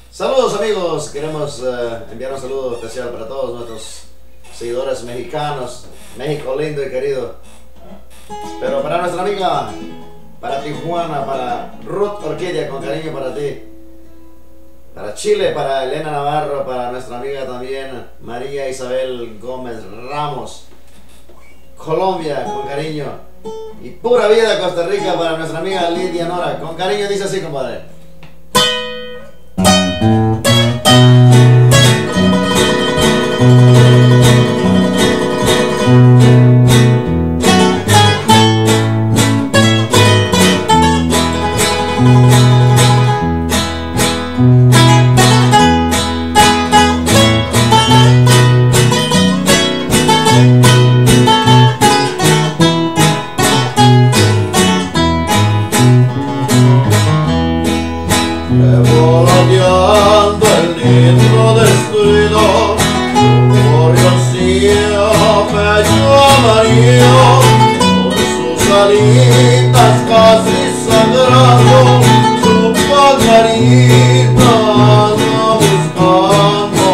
Saludos amigos, queremos enviar un saludo especial para todos nuestros seguidores mexicanos, México lindo y querido. Pero para nuestra amiga, para Tijuana, para Ruth Orquídea, con cariño para ti. Para Chile, para Elena Navarro, para nuestra amiga también María Isabel Gómez Ramos. Colombia, con cariño. Y pura vida Costa Rica para nuestra amiga Lidia Nora. Con cariño dice así, compadre. Revoloteando el nitro destruido, un rocío pecho amarillo, con sus alitas casi sangrando, su pajarita anda buscando.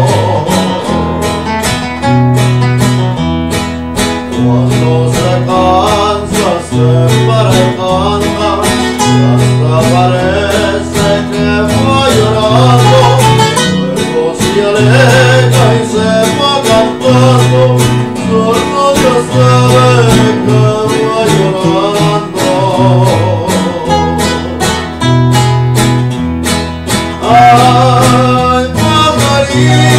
Cuando se cansa se para y canta, hasta parece que va llorando, luego se aleja y se va cantando, solo Dios sabe que va llorando. Ay, pajarito.